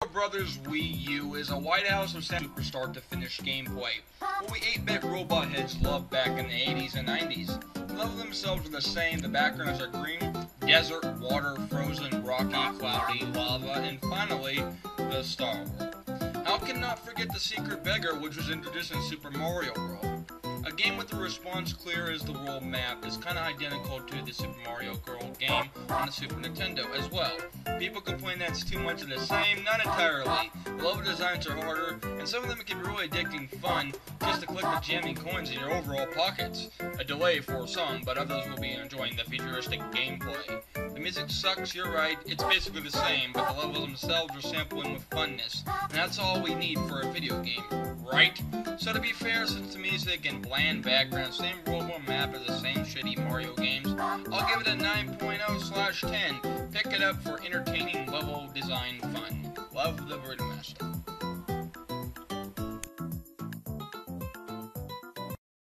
Brothers Wii U is a White House of super start to finish gameplay. What we 8-bit robot heads loved back in the 80s and 90s. The level themselves are the same, the backgrounds are green, desert, water, frozen, rocky, cloudy, lava, and finally, the Star World. How can not forget the secret beggar which was introduced in Super Mario World? A game with the response clear as the world map is kinda identical to the Super Mario World game on the Super Nintendo as well. People complain that it's too much of the same, not entirely. The level designs are harder, and some of them can be really addicting fun just to collect the jamming coins in your overall pockets. A delay for some, but others will be enjoying the futuristic gameplay. The music sucks, you're right, it's basically the same, but the levels themselves are sampling with funness, and that's all we need for a video game, right? So to be fair, since the music and bland background, same global map as the same shitty Mario games, I'll give it a 9.0/10. Pick it up for entertaining level design fun. Love the Brewmaster.